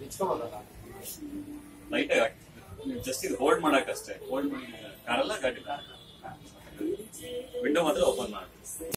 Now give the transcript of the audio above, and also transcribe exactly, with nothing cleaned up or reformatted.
Light ಆಗಿ just ಇದು hold ಮಾಡಕ್ ಅಷ್ಟೇ. ಹೋಲ್ಡ್ ಮಾಡಿ ಕಾರಲ್ಲ ಗಾಡಿ ವಿಂಡೋ ಮಾತ್ರ ಓಪನ್ ಮಾಡಿ.